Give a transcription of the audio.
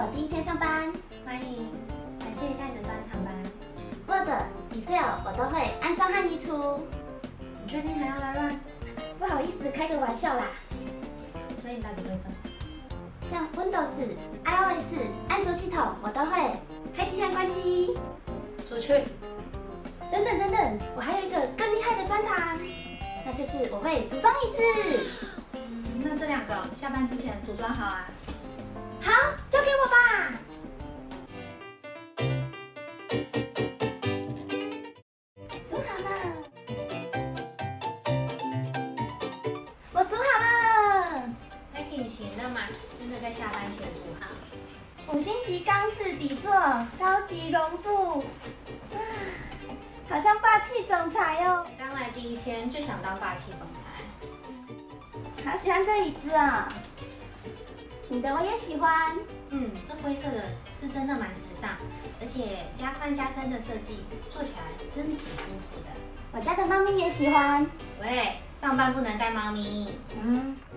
我第一天上班， 欢迎，感谢一下你的专场吧。 Word、Excel 我都会安装和移除。 你确定还要来乱？ 不好意思，开个玩笑啦。 所以你到底会什么？ 像 Windows、iOS、安卓系统我都会，开机和关机。 出去。 等等等等，我还有一个更厉害的专长，那就是我会组装椅子。 那这两个下班之前组装好啊。 好，交给我吧。组好了，我组好了。 还挺行的嘛，真的在下班前组好。 5星级钢制底座，高级绒布，好像霸气总裁哦。 刚来第一天就想当霸气总裁， 好喜欢这椅子啊、你的我也喜欢。 这灰色的是真的蛮时尚，而且加宽加深的设计，坐起来真挺舒服的。 我家的猫咪也喜欢。 喂，上班不能带猫咪。